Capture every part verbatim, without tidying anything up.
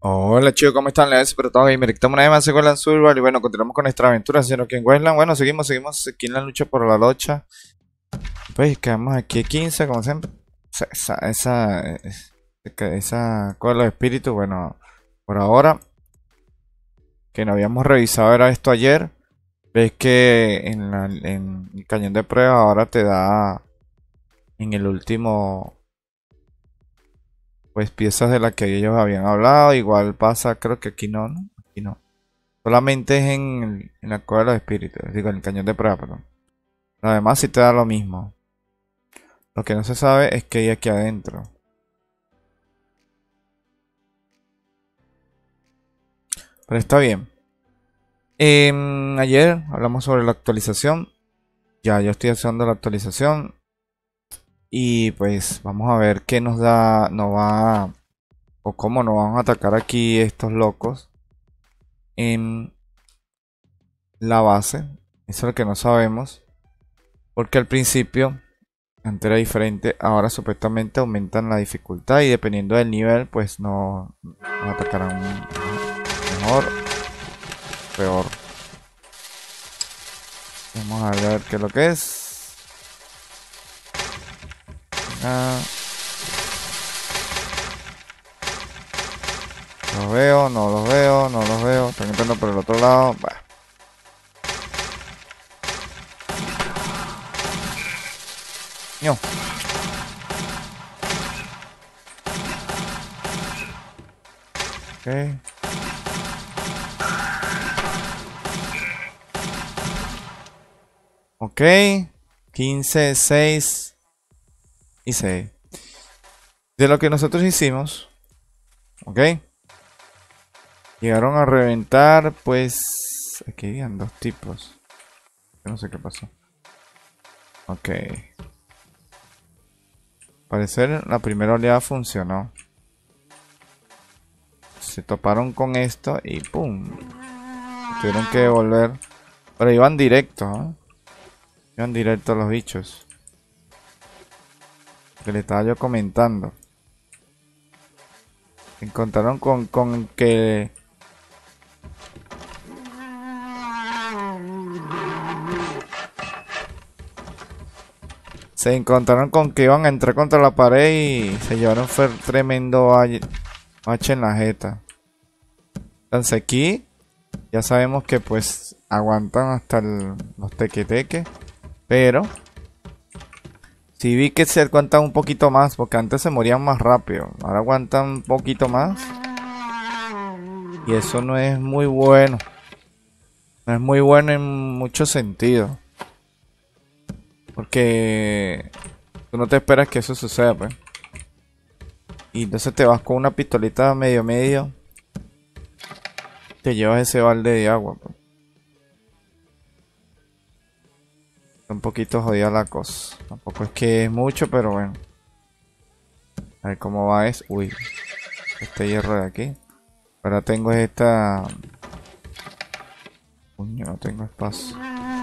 Hola chicos, ¿cómo están? Les espero todo gamer. Estamos una vez más en Westland Survival y bueno, continuamos con nuestra aventura, sino que en Westland, bueno, seguimos, seguimos aquí en la lucha por la locha. Pues quedamos aquí quince como siempre. Esa, esa, esa, esa, esa cosa de los espíritus, bueno, por ahora, que no habíamos revisado era esto ayer. Ves que en, la, en el cañón de prueba ahora te da en el último, pues piezas de las que ellos habían hablado. Igual pasa, creo que aquí no, ¿no? Aquí no. Solamente es en, en la cueva de los espíritus, digo, en el cañón de prueba, perdón. Lo demás sí te da lo mismo. Lo que no se sabe es que hay aquí adentro. Pero está bien. Em, ayer hablamos sobre la actualización. Ya, yo estoy haciendo la actualización. Y pues vamos a ver qué nos da, nos va, o cómo nos van a atacar aquí estos locos en la base. Eso es lo que no sabemos. Porque al principio antes era diferente, ahora supuestamente aumentan la dificultad y dependiendo del nivel, pues no nos atacarán mejor, peor. Vamos a ver qué es lo que es. Ah, los veo, no los veo, no los veo. Están entrando por el otro lado. Bah. No. Ok. Ok. quince, seis y seis. De lo que nosotros hicimos. Ok. Llegaron a reventar, pues... Aquí habían dos tipos. Yo no sé qué pasó. Ok. Parecer la primera oleada funcionó. Se toparon con esto y ¡pum! Tuvieron que volver. Pero iban directo, ¿eh? Iban directo los bichos. Que le estaba yo comentando. Se encontraron con, con que... Se encontraron con que iban a entrar contra la pared y se llevaron fue tremendo H en la jeta. Entonces aquí ya sabemos que pues aguantan hasta el, los teque-teque. Pero sí vi que se aguantan un poquito más, porque antes se morían más rápido. Ahora aguantan un poquito más. Y eso no es muy bueno. No es muy bueno en muchos sentidos. Porque tú no te esperas que eso suceda, pues. Y entonces te vas con una pistolita medio medio. Te llevas ese balde de agua, pues. Un poquito jodida la cosa. Tampoco es que es mucho, pero bueno. A ver cómo va es. Uy. Este hierro de aquí. Ahora tengo esta... Coño, no tengo espacio.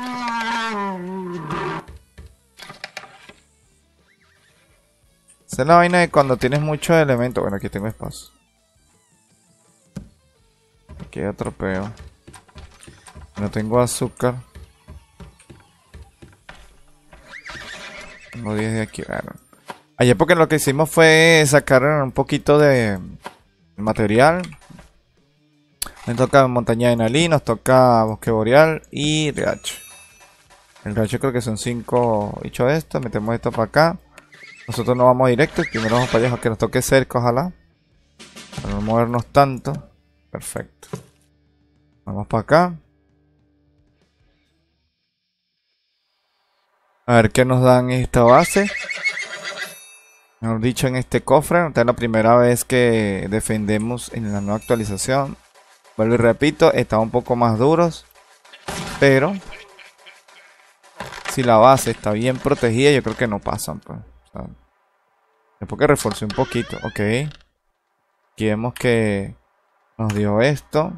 Esa es la vaina de cuando tienes muchos elementos. Bueno, aquí tengo espacio. Aquí hay otro peo. No tengo azúcar. Tengo diez de aquí. Bueno. Ayer porque lo que hicimos fue sacar un poquito de material. Nos toca montaña de Nalí, nos toca bosque boreal y riacho. El riacho creo que son cinco bichos de estos. Metemos esto para acá. Nosotros no vamos directo. Primero vamos para allá, que nos toque cerca, ojalá. Para no movernos tanto. Perfecto. Vamos para acá. A ver qué nos dan esta base. Mejor dicho, en este cofre. Esta es la primera vez que defendemos en la nueva actualización. Vuelvo y repito, están un poco más duros. Pero si la base está bien protegida, yo creo que no pasan, pues. O sea, es porque reforcé un poquito. Ok. Aquí vemos que nos dio esto.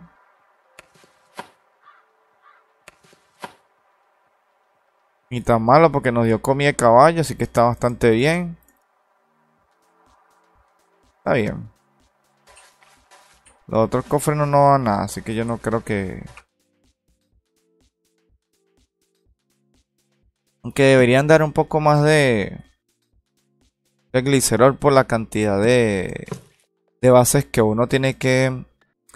Ni tan malo porque nos dio comida de caballo, así que está bastante bien. Está bien. Los otros cofres no nos dan nada, así que yo no creo que... Aunque deberían dar un poco más de... de glicerol por la cantidad de... de bases que uno tiene que...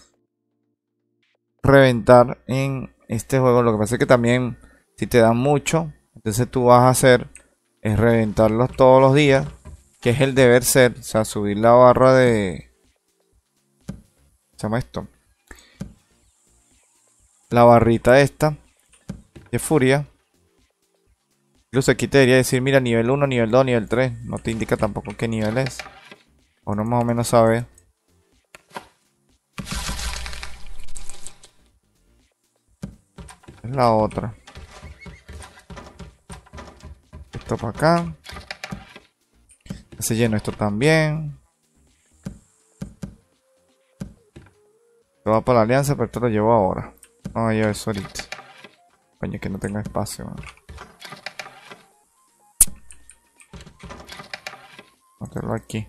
reventar en este juego. Lo que pasa es que también, si te dan mucho, entonces tú vas a hacer... es reventarlos todos los días. Que es el deber ser. O sea, subir la barra de... ¿Se llama esto? La barrita esta de furia. Incluso aquí te debería decir, mira, nivel uno, nivel dos, nivel tres. No te indica tampoco qué nivel es. O no más o menos sabe. Es la otra. Esto para acá. Se llena esto también. Esto va para la alianza, pero esto lo llevo ahora. No, yo eso ahorita. Coño, que no tenga espacio, man. Meterlo aquí.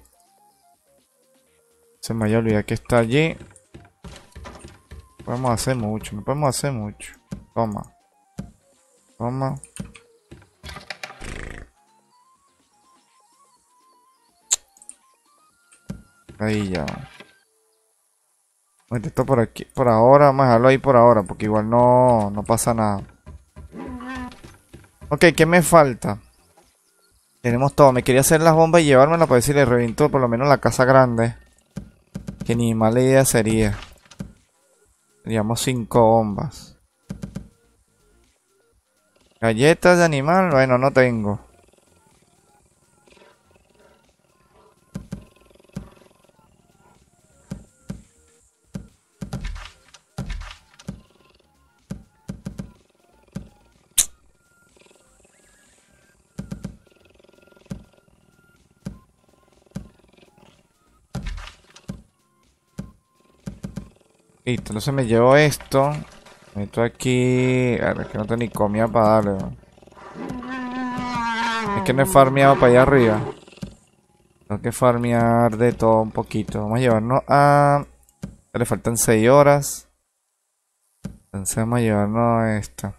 Se me vaya a olvidar que está allí. No podemos hacer mucho, no podemos hacer mucho. Toma. Toma. Ahí ya. Mete esto por aquí. Por ahora, vamos a dejarlo ahí por ahora, porque igual no, no pasa nada. Ok, ¿qué me falta? Tenemos todo. Me quería hacer las bombas y llevármelas para ver si le reviento por lo menos la casa grande. Que ni mala idea sería. Teníamos cinco bombas. Galletas de animal, bueno, no tengo. Listo, entonces me llevo esto. Meto aquí. A ver, es que no tengo ni comida para darle. ¿No? Es que no he farmeado para allá arriba. Tengo que farmear de todo un poquito. Vamos a llevarnos a... Le faltan seis horas. Entonces vamos a llevarnos a esta.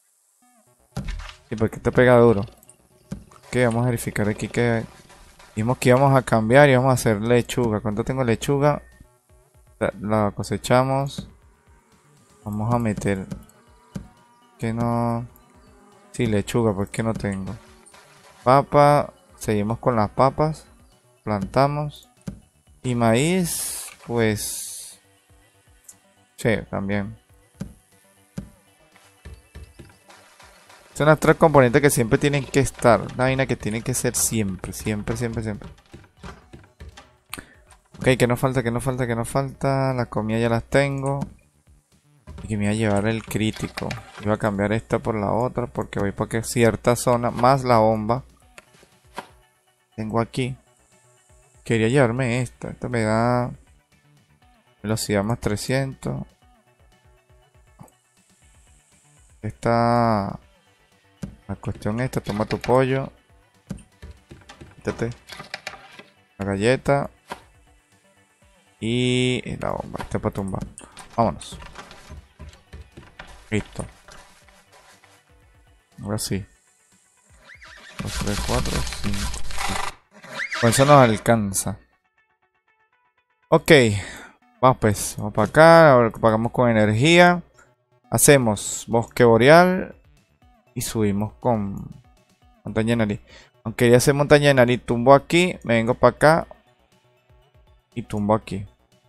¿Y por qué te pega duro? Ok, vamos a verificar aquí que... Dijimos que íbamos a cambiar y vamos a hacer lechuga. ¿Cuánto tengo lechuga? La cosechamos. Vamos a meter... Que no... Sí, lechuga, porque no tengo. Papa. Seguimos con las papas. Plantamos. Y maíz, pues... Sí, también. Son las tres componentes que siempre tienen que estar. Una vaina que tiene que ser siempre, siempre, siempre, siempre. Ok, que no falta, que no falta, que no falta. Las comidas ya las tengo. Y que me voy a llevar el crítico. Iba a cambiar esta por la otra porque voy para cierta zona. Más la bomba. Tengo aquí. Quería llevarme esta. Esta me da velocidad más trescientos. Esta... La cuestión esta. Toma tu pollo. Quítate. La galleta. Y la bomba. Este para tumbar. Vámonos. Listo. Ahora sí. dos, tres, cuatro, cinco. Con eso nos alcanza. Ok. Vamos pues. Vamos para acá. Ahora pagamos con energía. Hacemos bosque boreal. Y subimos con montaña de nariz. Aunque quería hacer montaña de nariz. Tumbo aquí. Me vengo para acá. Y tumbo aquí.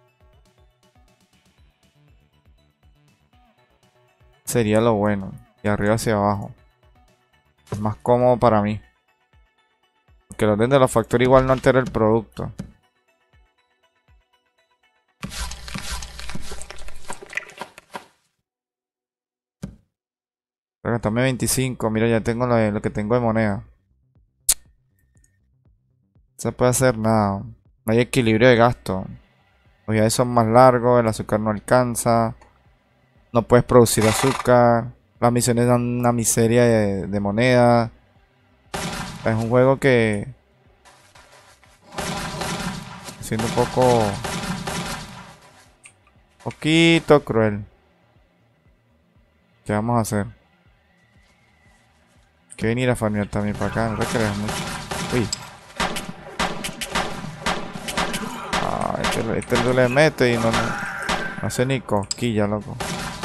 Sería lo bueno. De arriba hacia abajo. Es más cómodo para mí. Porque el orden de la factoría igual no altera el producto. Gastame veinticinco. Mira, ya tengo lo, de, lo que tengo de moneda. No se puede hacer nada. No hay equilibrio de gasto. Los viajes son más largos. El azúcar no alcanza. No puedes producir azúcar. Las misiones dan una miseria de, de moneda. Es un juego que... Siendo un poco... Poquito cruel. ¿Qué vamos a hacer? Hay que venir a farmear también para acá, no te creas mucho. Uy. Ah, este, este le mete y no, no, no hace ni cosquilla, loco.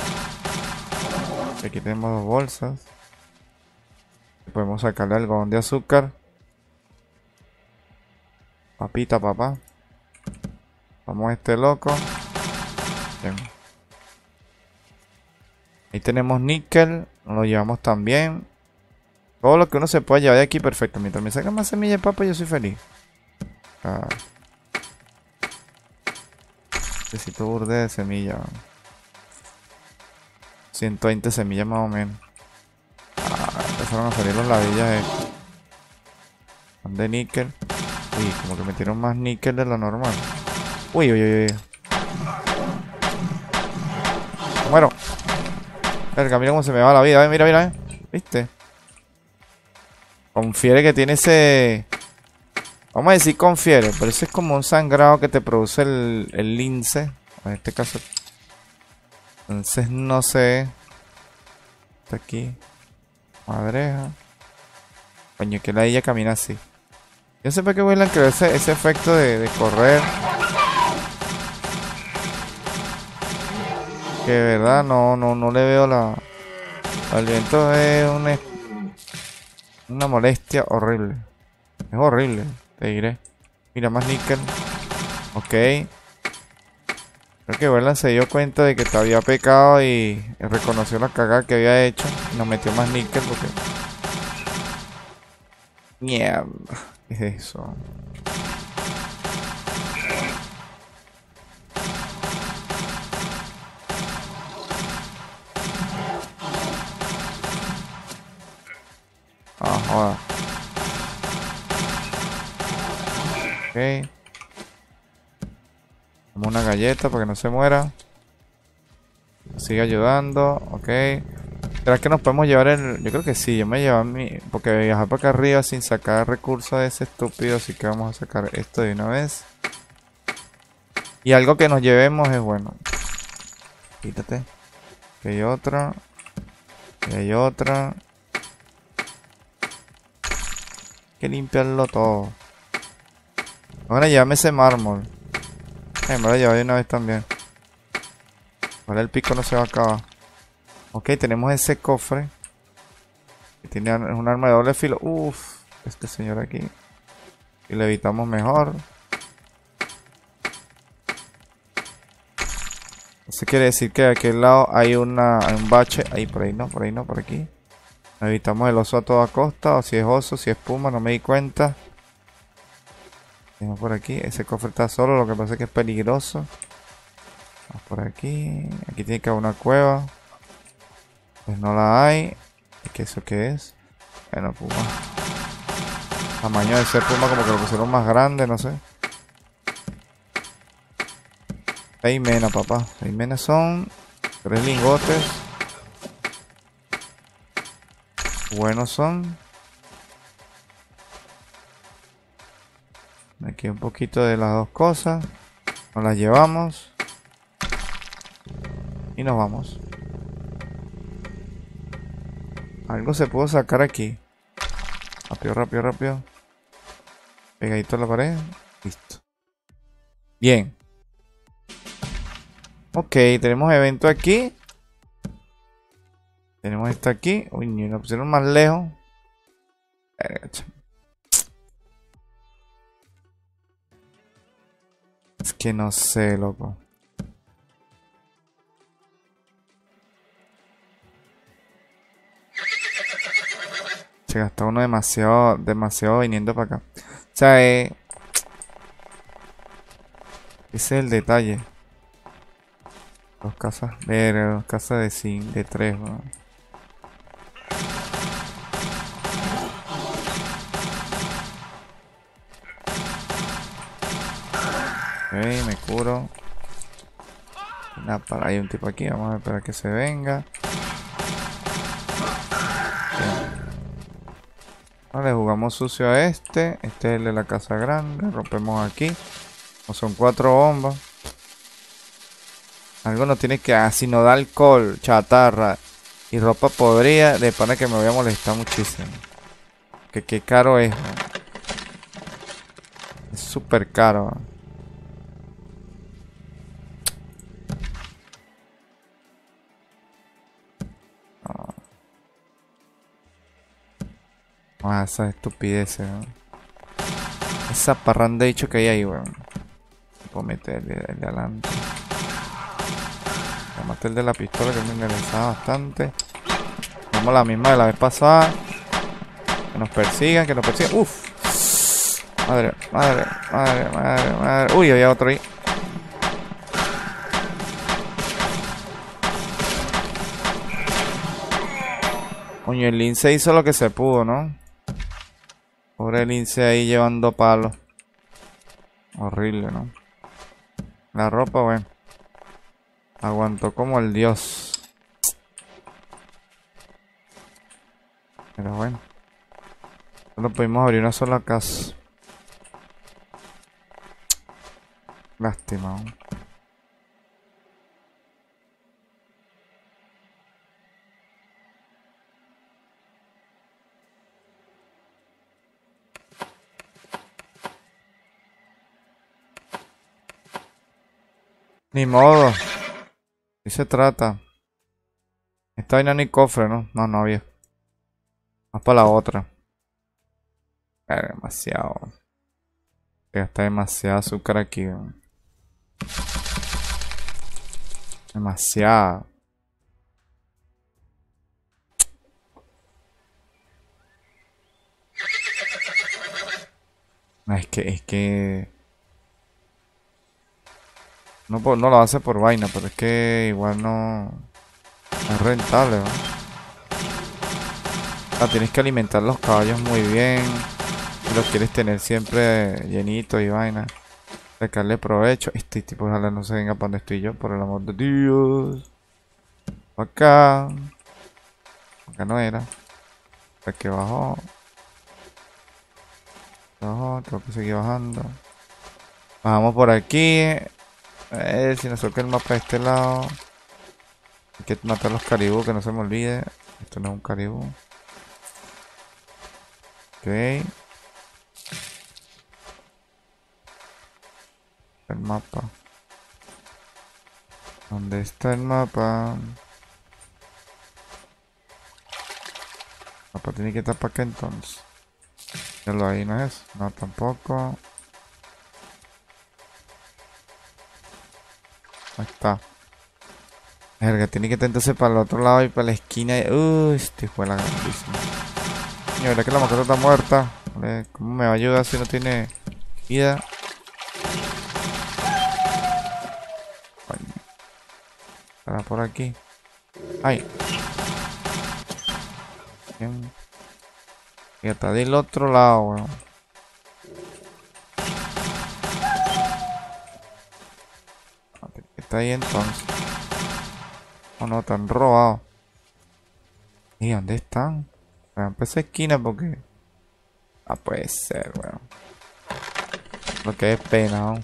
Aquí tenemos dos bolsas. Podemos sacarle algodón de azúcar. Papita, papá. Vamos a este loco. Bien. Ahí tenemos níquel. Nos lo llevamos también. Todo lo que uno se pueda llevar de aquí, perfecto. Mientras me sacan más semillas de papa, yo soy feliz. Ah. Necesito burde de semillas. ciento veinte semillas más o menos. Ah, empezaron a salir los ladillas estos. Son de níquel. Uy, como que metieron más níquel de lo normal. Uy, uy, uy, uy. Bueno. Verga, mira cómo se me va la vida. Eh, mira, mira, eh. ¿Viste? Confiere que tiene ese... Vamos a decir confiere, pero eso es como un sangrado que te produce el, el lince. En este caso. Entonces no sé. Está aquí. Madreja. Coño, que la ella camina así. Yo sé para qué vuelan, que ese, ese efecto de, de correr. Que de verdad no, no, no le veo la... El viento es una, una molestia horrible. Es horrible, te diré. Mira, más níquel. Ok. Creo que Verlan se dio cuenta de que te había pecado y reconoció la cagada que había hecho. Y nos metió más níquel porque... Mierda. ¿Qué es eso? Ah, joder. Ok. Damos una galleta para que no se muera. Sigue ayudando. Ok. ¿Será que nos podemos llevar el...? Yo creo que sí. Yo me llevo mi... Porque viajar para acá arriba sin sacar recursos de ese estúpido. Así que vamos a sacar esto de una vez. Y algo que nos llevemos es bueno. Quítate. Aquí hay otra. Aquí hay otra. Hay que limpiarlo todo. Ahora llévame ese mármol. Eh, me lo llevo de una vez también. Ahora el pico no se va a acabar. Ok, tenemos ese cofre. Que tiene un arma de doble filo. Uff, este señor aquí. Y le evitamos mejor. Eso quiere decir que de aquel lado hay, una, hay un bache. Ahí, por ahí no, por ahí no, por aquí. Evitamos el oso a toda costa. O si es oso, si es puma, no me di cuenta. Tenemos por aquí. Ese cofre está solo, lo que pasa es que es peligroso. Vamos por aquí. Aquí tiene que haber una cueva. Pues no la hay. ¿Y qué eso qué es? Bueno, puma. Tamaño de ese puma como que lo pusieron más grande, no sé. Seis menas, papá. Seis menas son tres lingotes. Buenos son. Aquí un poquito de las dos cosas. Nos las llevamos. Y nos vamos. Algo se pudo sacar aquí. Rápido, rápido, rápido. Pegadito a la pared. Listo. Bien. Ok, tenemos evento aquí. Tenemos esto aquí. Uy, ni lo pusieron más lejos. Es que no sé, loco. Se gastó uno demasiado, demasiado viniendo para acá. O sea, eh, ese es el detalle. Dos casas, ver, dos casas de zinc, de tres, ¿no? Ok, me curo. Nada, para, hay un tipo aquí, vamos a esperar que se venga. Vale, jugamos sucio a este. Este es el de la casa grande. Rompemos aquí. No son cuatro bombas. Algo no tiene que... Ah, si no da alcohol, chatarra y ropa podrida, de pana que me voy a molestar muchísimo. Que qué caro es, man. Es súper caro, man. Ah, esa estupidez, weón. Esa parranda de dicho que hay ahí, weón. Puedo meter el de, el de adelante. Voy a matar el de la pistola que me interesaba bastante. Vamos la misma de la vez pasada. Que nos persigan, que nos persigan. Uf. Madre, madre, madre, madre, madre. Uy, había otro ahí. Coño, el lince hizo lo que se pudo, ¿no? Pobre lince ahí llevando palos. Horrible, ¿no? La ropa, bueno. Aguantó como el dios. Pero bueno. Solo pudimos abrir una sola casa. Lástima, ¿no? Ni modo. ¿Qué se trata? Esta vaina ni cofre, ¿no? No, no había. Más para la otra. Eh, demasiado. Gasta demasiado azúcar aquí, ¿no? Demasiado. No, es que, es que... No, por- no lo hace por vaina, pero es que igual no... No es rentable, ¿no? Ah, tienes que alimentar los caballos muy bien. Y los quieres tener siempre llenitos y vaina. Sacarle provecho. Este tipo ojalá no se venga para donde estoy yo, por el amor de Dios. Acá. Acá no era. Aquí bajó. Bajó, tengo que seguir bajando. Bajamos por aquí. A ver si nos toca el mapa de este lado. Hay que matar los caribú, que no se me olvide. Esto no es un caribú. Ok. El mapa. ¿Dónde está el mapa? El mapa tiene que estar para acá entonces. Ya lo ahí no es. No, tampoco. Ahí está. Verga, tiene que estar entonces para el otro lado y para la esquina. Uy, este fue la grandísima. Coño, ¿verdad que la mascota está muerta? Vale, ¿cómo me va a ayudar si no tiene vida? Coño, estará por aquí. Ay. Bien. Y está del otro lado, weón. Está ahí entonces. Oh no, están robados. ¿Y dónde están? Vean, pues esa esquina porque... Ah, puede ser, weón. Lo que es pena, ¿no? Una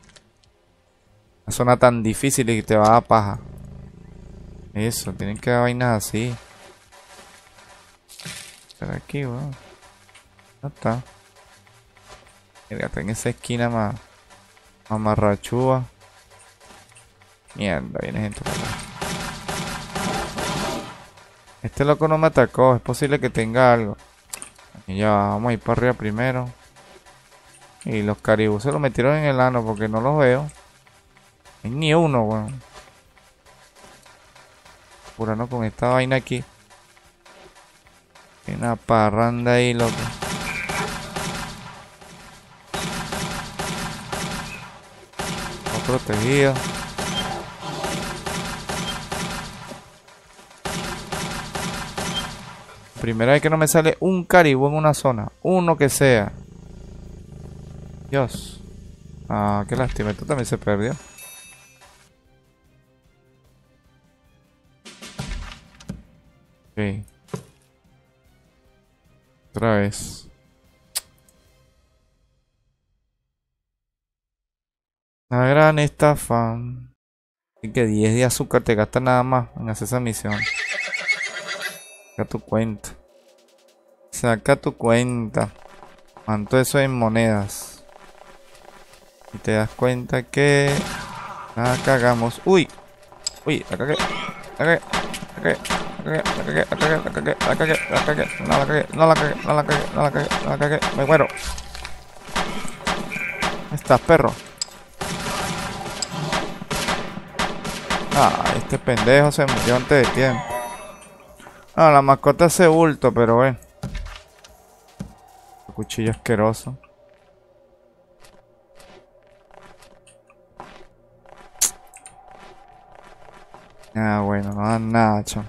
zona tan difícil y te va a dar paja. Eso, tienen que dar vainas así. Pero aquí, weón. No está. Mira, está en esa esquina más... Mamarrachúa. Mierda, viene gente por acá. Este loco no me atacó. Es posible que tenga algo. Y ya, vamos a ir para arriba primero. Y los caribú se lo metieron en el ano porque no los veo. No hay ni uno, weón. Curando con esta vaina aquí. Hay una parranda ahí, loco. No protegido. Primera vez que no me sale un caribú en una zona. Uno que sea. Dios. Ah, qué lástima. Esto también se perdió. Ok. Otra vez. La gran estafa. Así que diez de azúcar te gasta nada más en hacer esa misión. Saca tu cuenta. Saca tu cuenta. ¿Cuánto eso en monedas? Y te das cuenta que... la cagamos. ¡Uy! ¡Uy! La cagué. La cagué. La cagué. La cagué. La cagué. La cagué. La cagué. La cagué. No la cagué. No la cagué. No la cagué. No la cagué. No la cagué. Me muero. ¿Dónde estás, perro? Ah, este pendejo se murió antes de tiempo. Ah, la mascota hace bulto, pero bueno. Cuchillo asqueroso. Ah, bueno, no dan nada, chamo.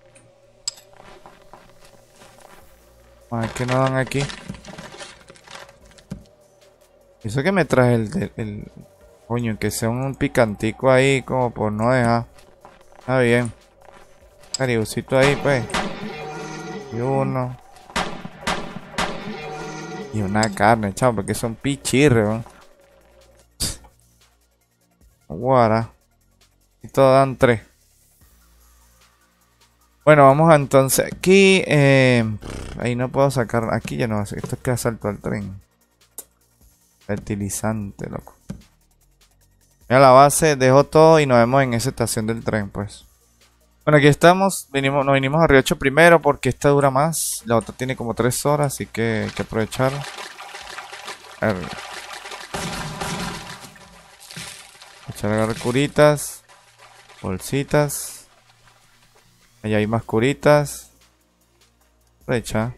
A ver qué no dan aquí. Eso que me traje el, el, el... Coño, que sea un picantico ahí como por no dejar. Está bien. Caribucito ahí, pues. Y uno. Y una carne, chavo, porque son pichirres, ¿no? Guara. Y todos dan tres. Bueno, vamos a entonces aquí. Eh, ahí no puedo sacar. Aquí ya no va a ser. Esto es que asalto al tren. Fertilizante, loco. Mira la base, dejo todo y nos vemos en esa estación del tren, pues. Bueno, aquí estamos. Vinimos, nos vinimos a Riocho primero porque esta dura más. La otra tiene como tres horas, así que hay que aprovechar. A ver. Echar a agarrar curitas. Bolsitas. Allá hay más curitas. Aprovecha.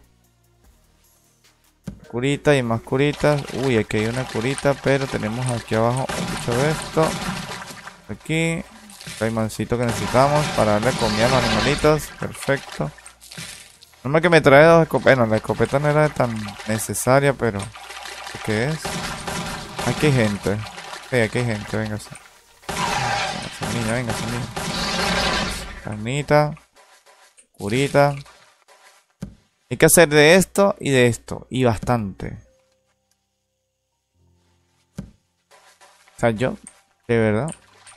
Curita y más curitas. Uy, aquí hay una curita, pero tenemos aquí abajo mucho de esto. Aquí. Caimancito que necesitamos para darle comida a los animalitos. Perfecto. Normal que me trae dos escopetas. Bueno, la escopeta no era tan necesaria, pero... ¿qué es? Aquí hay gente. Sí, aquí hay gente, venga. Venga, niña, venga, niña. Carnita. Curita. Hay que hacer de esto y de esto. Y bastante. O sea, yo, de verdad.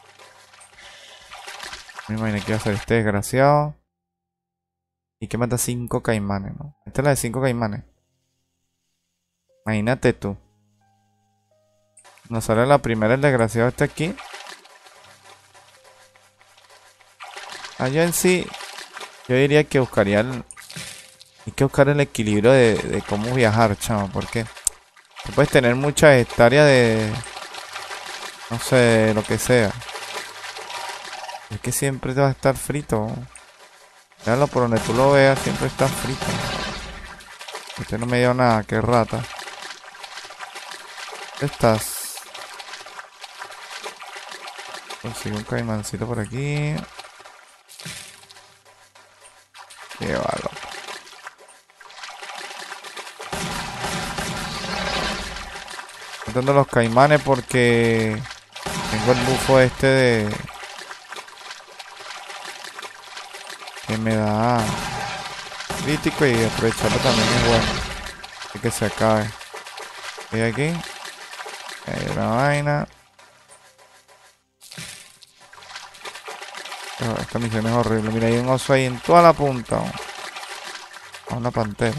Me imagino que iba a ser este desgraciado. Y que mata cinco caimanes, ¿no? Esta es la de cinco caimanes. Imagínate tú. Nos sale la primera el desgraciado este aquí. Allá en sí, yo diría que buscaría el... Hay que buscar el equilibrio de, de cómo viajar, chamo. Porque tú puedes tener muchas hectáreas de... no sé, lo que sea. Es que siempre te va a estar frito. Véalo por donde tú lo veas, siempre está frito. Este no me dio nada, qué rata. ¿Dónde estás? Consigo un caimancito por aquí. Qué bárbaro. Estoy matando los caimanes porque tengo el bufo este de... que me da crítico y aprovecharlo también es bueno. Así que se acabe. Y aquí hay una vaina. Oh, esta misión es horrible. Mira, hay un oso ahí en toda la punta. Oh. Una pantera.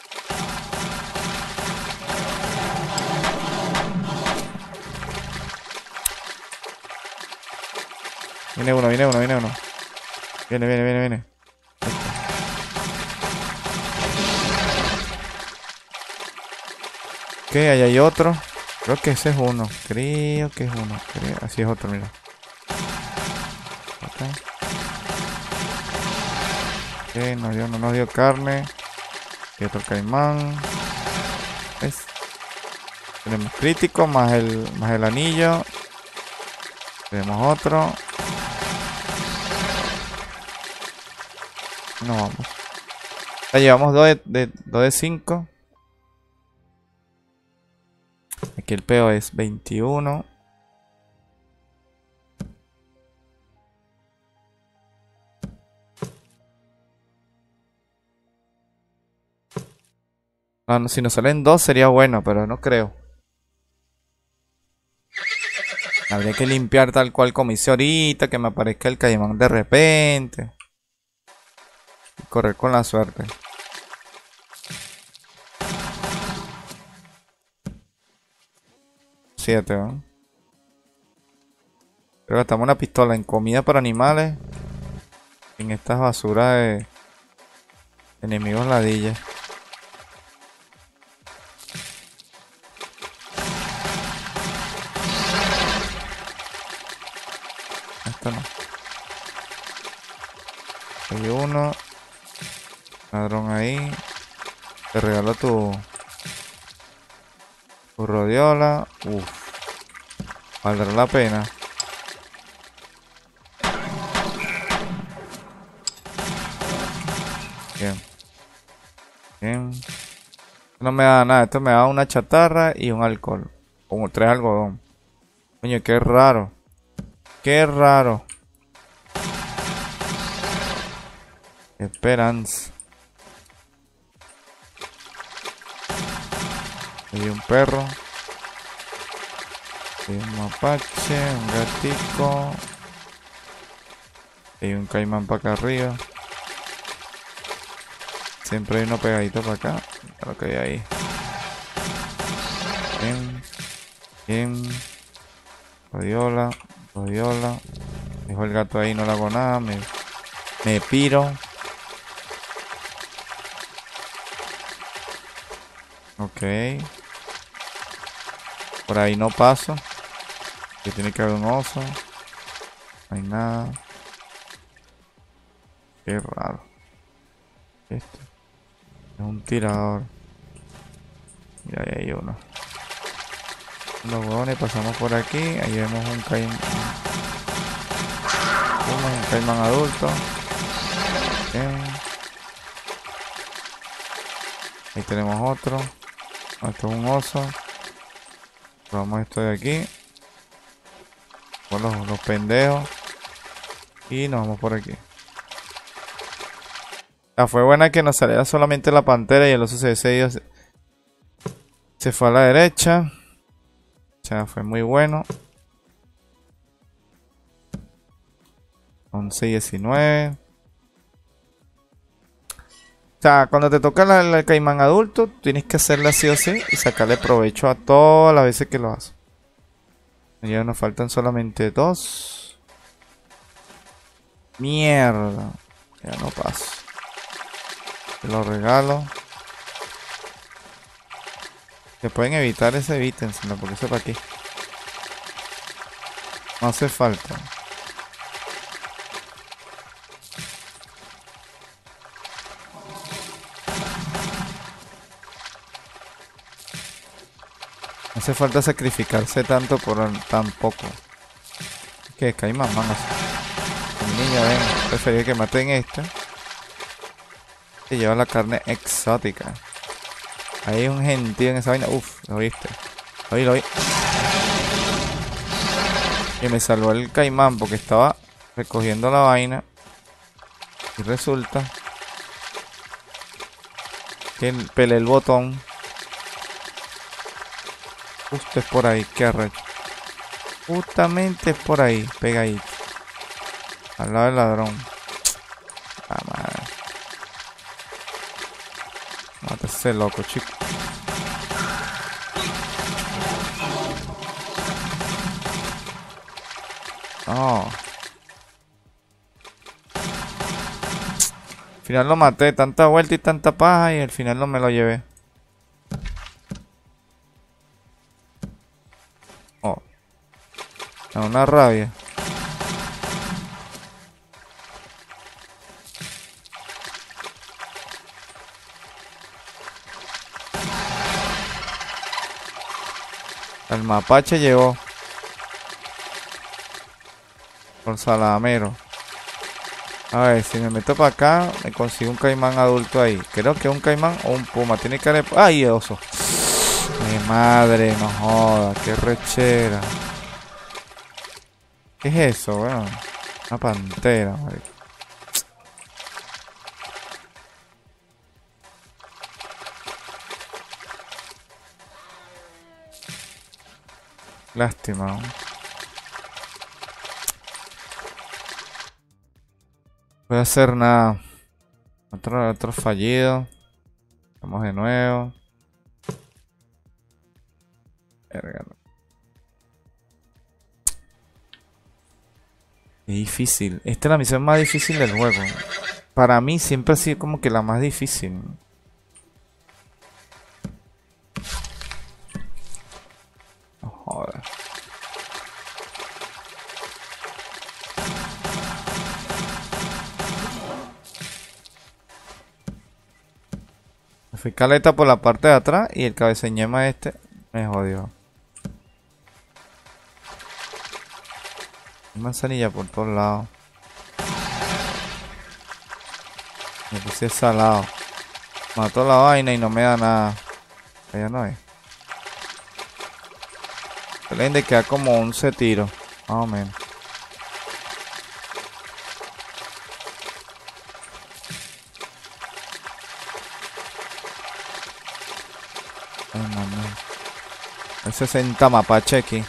Viene uno, viene uno, viene uno. Viene, viene, viene, viene. Ok, ahí hay otro. Creo que ese es uno. Creo que es uno. Creo... así es otro, mira. Okay. Ok, no, dio, no nos dio carne. Y otro caimán. ¿Ves? Tenemos crítico más el, más el anillo. Tenemos otro. No vamos. Ya llevamos dos de cinco. Aquí el peo es veintiuno. Ah, no, si nos salen dos sería bueno, pero no creo. Habría que limpiar tal cual como hice ahorita, que me aparezca el caimán de repente. Y correr con la suerte. Siete, ¿no? Pero gastamos una pistola en comida para animales. En estas basuras de enemigos ladillas. Esto no. Hay uno. Ladrón ahí. Te regalo tu... Tu rodiola. Uf. Valdrá la pena. Bien. Bien. Esto no me da nada. Esto me da una chatarra y un alcohol. Como tres algodón. Coño, qué raro. Qué raro. Qué esperanza. Hay un perro. Hay un mapache. Un gatico. Hay un caimán para acá arriba. Siempre hay uno pegadito para acá. Lo que hay ahí. Bien. Bien. Rodiola. Rodiola. Dejo el gato ahí, no le hago nada. Me, me piro. Ok. Por ahí no paso. Que tiene que haber un oso. No hay nada. Qué raro. Esto es un tirador. Mira, ahí hay uno. Los huevones, pasamos por aquí. Ahí vemos un caimán. Un caimán adulto. Bien. Ahí tenemos otro. Esto es un oso. Probamos esto de aquí. Con los, los pendejos. Y nos vamos por aquí. Ah, fue buena que nos saliera solamente la pantera y el oso se, se, se, se fue a la derecha. O sea, fue muy bueno. once diecinueve. O sea, cuando te toca la, la- el caimán adulto, tienes que hacerla así o sí y sacarle provecho a todas las veces que lo haces. Ya nos faltan solamente dos. Mierda. Ya no paso. Te lo regalo. Se pueden evitar ese, evítenselo, porque eso para aquí. No hace falta. No hace falta sacrificarse tanto por tan poco. Que caimán, manos. Mi niña, ven. Prefería que maten este. Que lleva la carne exótica. Hay un gentío en esa vaina. Uf, lo viste. Lo vi, lo vi. Y me salvó el caimán porque estaba recogiendo la vaina. Y resulta que pelé el botón. Justo es por ahí, qué arrecho. Justamente es por ahí, pegadito. Al lado del ladrón. Ah, madre. Mata ese loco, chico. No. Al final lo maté, tanta vuelta y tanta paja y al final no me lo llevé. Oh. Da una rabia. El mapache llegó. Por salamero. A ver, si me meto para acá, me consigo un caimán adulto ahí. Creo que es un caimán o un puma. Tiene que haber... ¡Ay, oso! Mi madre, no joda. Qué rechera. ¿Qué es eso, weón? Una pantera, marico. Lástima, ¿no? voy a hacer nada. Otro, otro fallido. Vamos de nuevo. Verga. Es difícil. Esta es la misión más difícil del juego. Para mí siempre ha sido como que la más difícil. No joder. Me fui caleta por la parte de atrás y el cabeceñema este me jodió. Manzanilla por todos lados. Me puse salado. Mató la vaina y no me da nada. Allá no hay. Se le de quedar como once tiros. Más o menos. Ay, mamá. Hay sesenta mapache aquí.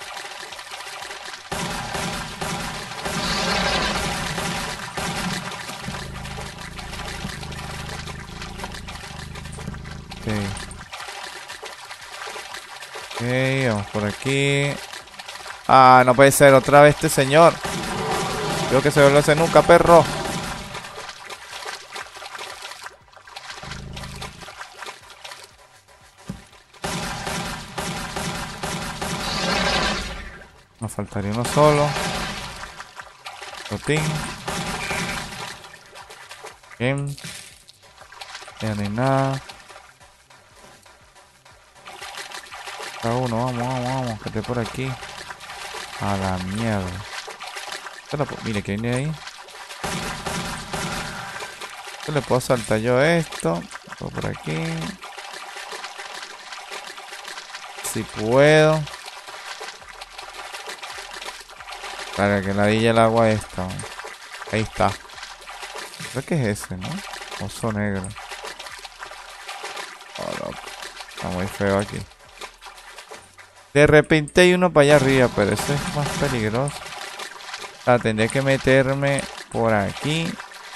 Ok, vamos por aquí. Ah, no puede ser otra vez este señor. Creo que se vuelve a hacer nunca, perro. Nos faltaría uno solo. Botín. Bien. Ya no hay nada. Cada uno, vamos, vamos, vamos, que esté por aquí. A la mierda. Mire que viene ahí. Yo le puedo saltar yo esto. Por aquí. Si puedo. Para que la dilla el agua esta. Ahí está. Creo que es ese, ¿no? Oso negro. Oh, loco. Está muy feo aquí. De repente hay uno para allá arriba, pero ese es más peligroso. O sea, tendría que meterme por aquí.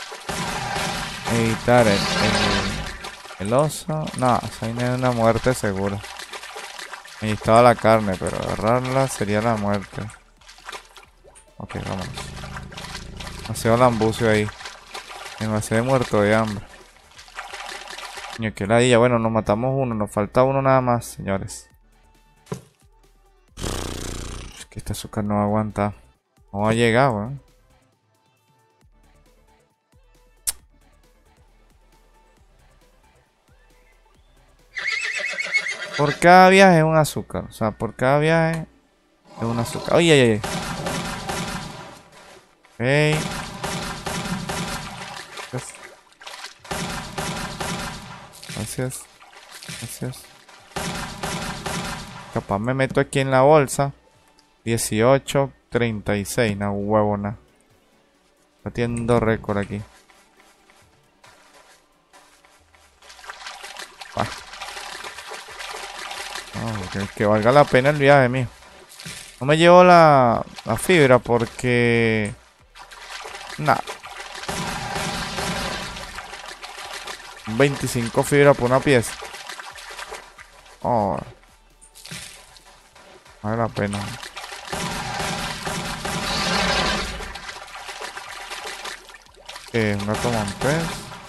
Evitar el, el, el oso. No, esa es una muerte segura. Ahí estaba la carne, pero agarrarla sería la muerte. Ok, vamos. Demasiado lambucio ahí. Demasiado muerto de hambre. Coño, que ladilla. Bueno, nos matamos uno. Nos falta uno nada más, señores. Es que este azúcar no aguanta. No va a llegar, weón. Por cada viaje es un azúcar. O sea, por cada viaje es un azúcar. Oye, oye, oye. Ok. Gracias. Gracias. Capaz me meto aquí en la bolsa. dieciocho, treinta y seis. Una huevona. Batiendo récord aquí. Ah. No, que, que valga la pena el viaje mío. No me llevo la, la fibra porque... Nada. veinticinco fibras por una pieza. Oh. Vale la pena. Eh, un gato montés.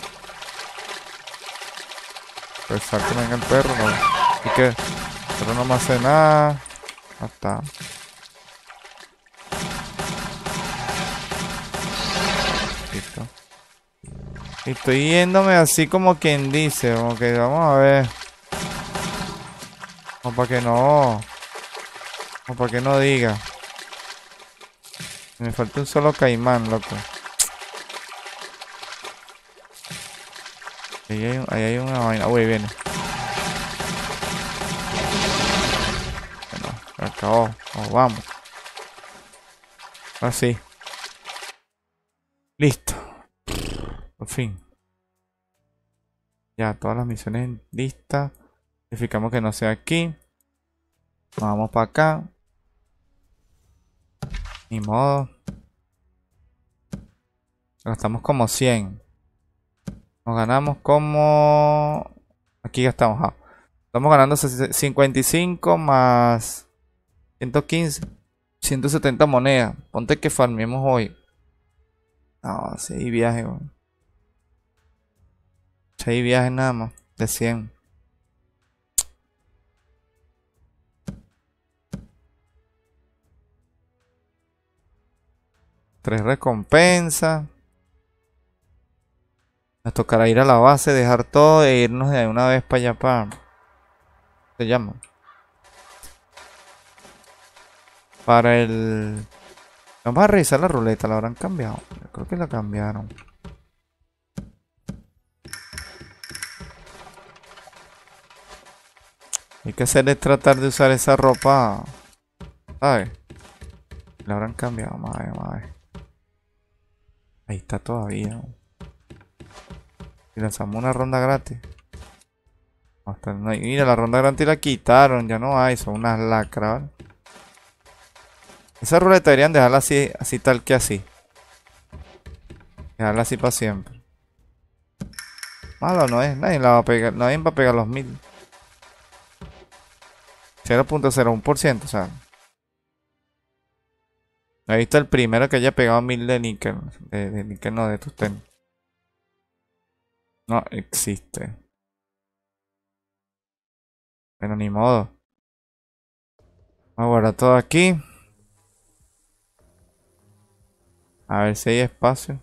Pensar que venga el perro, no. Y que el perro no me hace nada. Ya está. Listo. Y estoy yéndome así como quien dice, como que vamos a ver. Como para que no. Como para que no diga. Me falta un solo caimán, loco. Ahí hay, ahí hay una vaina. Uy, viene. Bueno, se acabó. Oh, vamos. Así. Listo. Por fin. Ya, todas las misiones listas. Verificamos que no sea aquí. Vamos para acá. Ni modo. Gastamos como cien. Nos ganamos como... Aquí gastamos. Ah. Estamos ganando cincuenta y cinco más ciento quince. ciento setenta monedas. Ponte que farmemos hoy. No, si hay viaje. Si hay viaje nada más. De cien. Tres recompensas. Nos tocará ir a la base, dejar todo e irnos de una vez para allá para... Se llama. Para el... Vamos a revisar la ruleta, la habrán cambiado. Yo creo que la cambiaron. Hay que hacer es tratar de usar esa ropa. ¿Sabes? La habrán cambiado, madre, madre. Ahí está todavía. Y lanzamos una ronda gratis. Hasta no hay... Mira, la ronda gratis la quitaron. Ya no hay, son unas lacras. Esa ruleta deberían dejarla así, así tal que así. Dejarla así para siempre. Malo no es, nadie la va a pegar, nadie va a pegar los mil. cero punto cero uno por ciento, o sea. He visto el primero que haya pegado mil de níquel. De, de níquel no, de tungsteno. No existe. Pero ni modo. Vamos a guardar todo aquí. A ver si hay espacio.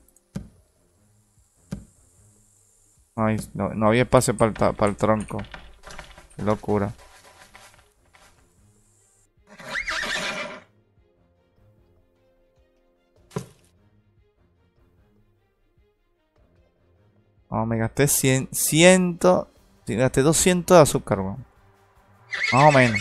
No, hay, no, no había espacio para el, para el tronco. Qué locura. No, me gasté cien, cien, me gasté doscientos de azúcar, weón. Más o menos.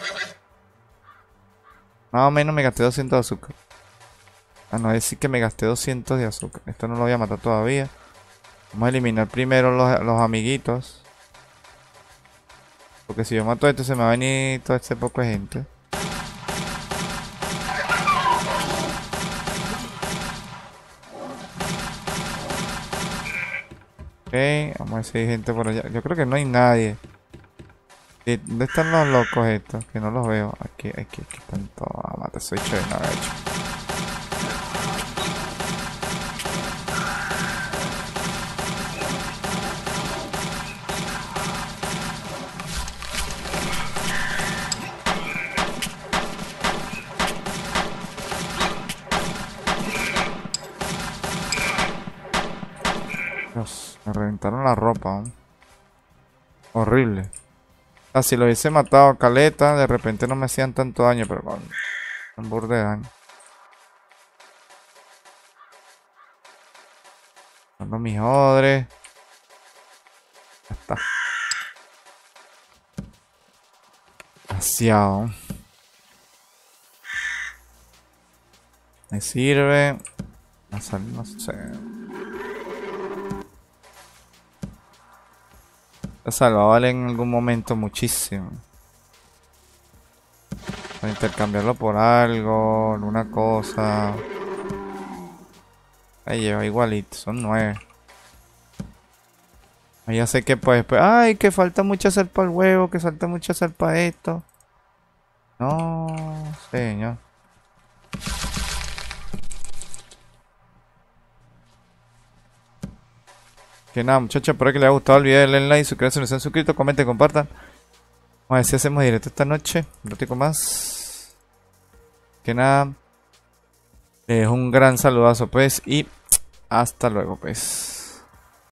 Más o menos me gasté doscientos de azúcar. Ah, no, es decir que me gasté doscientos de azúcar. Esto no lo voy a matar todavía. Vamos a eliminar primero los, los amiguitos. Porque si yo mato a esto se me va a venir todo este poco de gente. Ok, vamos a ver si hay gente por allá. Yo creo que no hay nadie. ¿Dónde están los locos estos? Que no los veo. Aquí, aquí, aquí están todos. Ah, mate, soy chévere, no he hecho. Dios, me reventaron la ropa. ¿no? Horrible. Ah, si lo hubiese matado a caleta, de repente no me hacían tanto daño, pero con un burde de daño. Dando mis odres. Ya está. Demasiado. Me sirve. No sé, no sé. Esa lo vale en algún momento muchísimo. Para intercambiarlo por algo, alguna cosa. Ahí lleva igualito, son nueve. Ahí ya sé que pues, pues, ay, que falta mucho hacer para el huevo, que falta mucho hacer para esto. No, señor. Que nada, muchachos, espero que les haya gustado el video, denle like, suscríbanse si no se han suscrito, comenten, compartan. Vamos a ver si hacemos directo esta noche, un ratico más. Que nada, es un gran saludazo pues y hasta luego pues.